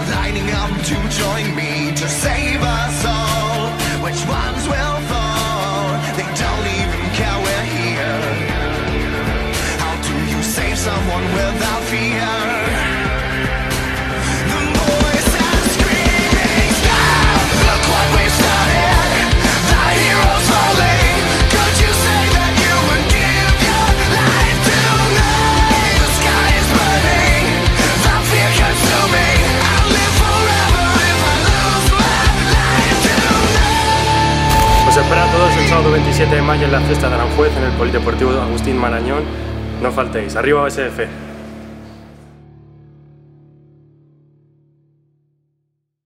lining up to join me to save us all. Which ones will fall? They don't even care we're here. How do you save someone without fear? The voices screaming, stop! Look what we've started. The heroes falling. Could you say that you would give your life tonight? The sky is burning. The fear consuming. I'll live forever if I lose my life tonight. Os espero a todos el sábado 27 de mayo en la fiesta de Aranjuez en el Polideportivo Agustín Marañón. No faltéis. Arriba OSF.